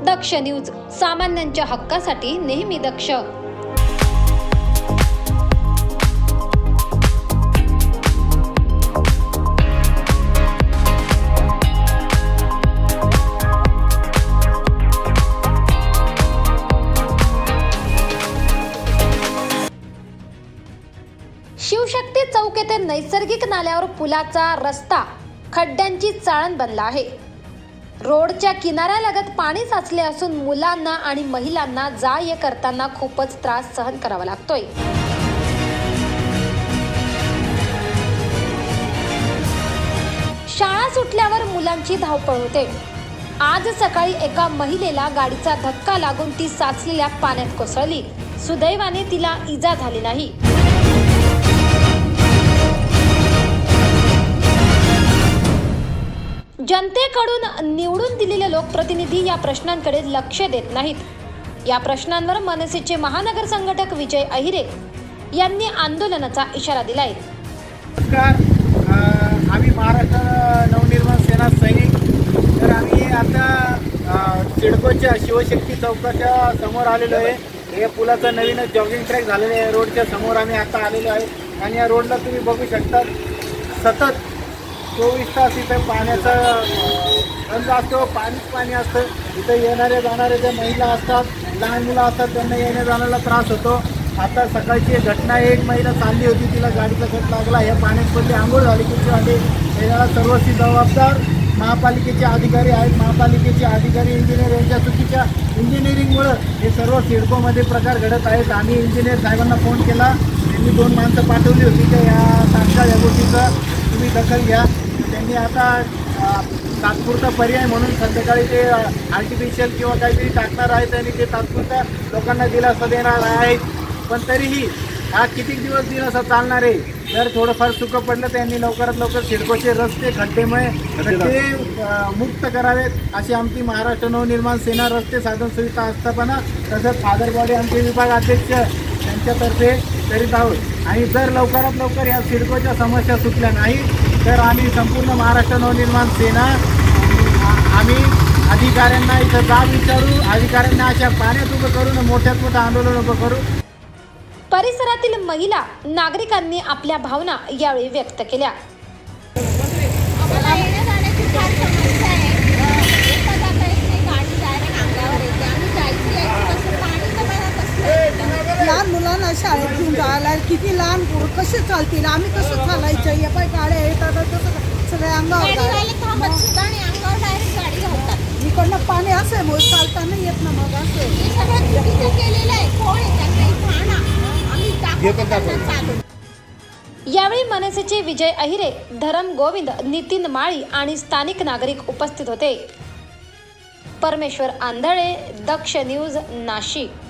दक्ष news, सामान्यांच्या हक्कासाठी नेहमी दक्ष। शिवशक्ती चौक येथे नैसर्गिक नाल्यावर पुलाचा रस्ता खड्ड्यांची चाळण बनला आहे। रोडच्या किनाऱ्यालगत पाणी साचले असून मुलांना आणि महिलांना जा ये करताना खूपच त्रास सहन करावा लागतोय। शाळा सुटल्यावर मुलांची धावपळ होते। आज सकाळी एका महिलेला गाडीचा धक्का लागून ती साचलेल्या पाण्यात कोसळली। सुदैवाने तिला इजा झाली नाही। जनतेकडून निवडून दिलेले लोकप्रतिनिधी या प्रश्नांकडे लक्ष देत नाहीत। या प्रश्नांवर मनसेचे महानगर संघटक विजय अहिरे यांनी आंदोलनाचा इशारा दिलाय। आम्ही महाराष्ट्र नवनिर्माण सेना सैनिक तर आम्ही आता सिडकोच्या शिवशक्ती चौकाच्या समोर आलेलो आहे। हे पुलाचं नवीन जॉगिंग ट्रॅक झालेलं आहे। रोडच्या समोर आम्ही आता आलेलो आहे आणि या रोडला तुम्ही बघू शकता सतत 24 तास इथं पाण्याचा बंद असतो, पाणी असतं। इथं येणारे जाणारे ज्या महिला असतात, लहान मुलं असतात, त्यांना येण्या जाण्याला त्रास होतो। आता सकाळची घटना, एक महिला चालली होती, तिला गाडीचा कट लागला, ह्या पाण्यात पडली, आंघोळ झाली कुठे आली। याला सर्वस्वी जबाबदार महापालिकेचे अधिकारी आहेत। महापालिकेचे अधिकारी इंजिनियर यांच्या चुकीच्या इंजिनिअरिंगमुळं हे सर्व सिडकोमध्ये प्रकार घडत आहेत। आम्ही इंजिनियर साहेबांना फोन केला, त्यांनी 2 माणसं पाठवली होती की या तात्काळ या गोष्टीचं तुम्ही दखल घ्या। त्यांनी आता तात्पुरता पर्याय म्हणून संध्याकाळी ते आर्टिफिशियल किंवा काहीतरी टाकणार आहेत आणि ते तात्पुरता लोकांना दिलासा देणार आहेत। पण तरीही हा किती दिवस दिलासा चालणार आहे? जर थोडंफार सुकं पडलं तर यांनी लवकरात लवकर सिडकोचे रस्ते खड्डे मुक्त करावेत अशी आमची महाराष्ट्र नवनिर्माण सेना रस्ते साधन सुविधा आस्थापना तसंच फादर बॉडी आमचे विभाग अध्यक्ष यांच्यातर्फे करीत आहोत। आणि जर लवकरात लवकर या सिडकोच्या समस्या सुटल्या नाही तर आम्ही संपूर्ण महाराष्ट्र नवनिर्माण सेना आम्ही अधिकाऱ्यांना इथं जाब विचारू, अधिकाऱ्यांना अशा पाण्यात उभं करून मोठ्यात मोठं आंदोलन उभं करू। परिसरातील महिला नागरिकांनी आपल्या भावना यावेळी व्यक्त केल्या। लहान मुलांना शाळेत घेऊन जायला किती लहान कसे चालतील, आम्ही कसं चालायचं? या पाय गाड्या येतात तसं सगळ्या अंगावर इकडनं पाणी असल्यामुळे चालता नाही येत ना। मग असं यावेळी मनसेचे विजय अहिरे, धरम गोविंद, नितीन माळी आणि स्थानिक नागरिक उपस्थित होते। परमेश्वर आंधळे, दक्ष न्यूज, नाशिक।